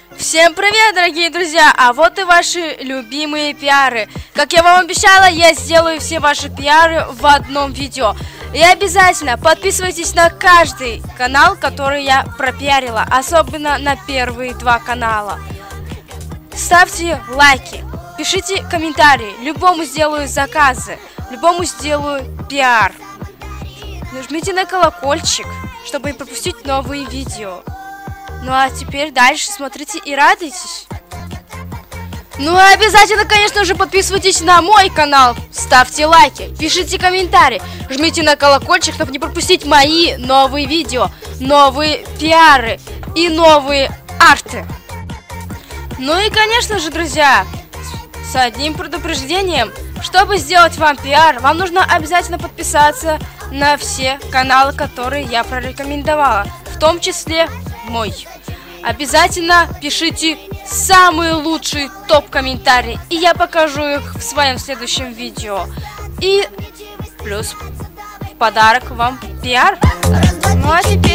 Всем привет, дорогие друзья! А вот и ваши любимые пиары. Как я вам обещала, я сделаю все ваши пиары в одном видео. И обязательно подписывайтесь на каждый канал, который я пропиарила, особенно на первые два канала. Ставьте лайки, пишите комментарии, любому сделаю заказы, любому сделаю пиар. Нажмите на колокольчик, чтобы не пропустить новые видео. Ну а теперь дальше смотрите и радуйтесь. Ну и обязательно, конечно же, подписывайтесь на мой канал, ставьте лайки, пишите комментарии, жмите на колокольчик, чтобы не пропустить мои новые видео, новые пиары и новые арты. Ну и, конечно же, друзья, с одним предупреждением, чтобы сделать вам пиар, вам нужно обязательно подписаться на все каналы, которые я прорекомендовала, в том числе мой. Обязательно пишите самые лучшие топ-комментарии, и я покажу их в своем следующем видео. И плюс в подарок вам пиар. Ну а теперь